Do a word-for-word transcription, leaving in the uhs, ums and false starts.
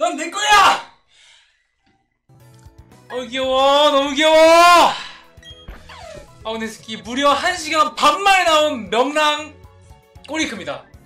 넌 내 거야! 어 귀여워. 너무 귀여워. 아 근데 스키 무려 한 시간 반 만에 나온 명랑 꼬리크입니다.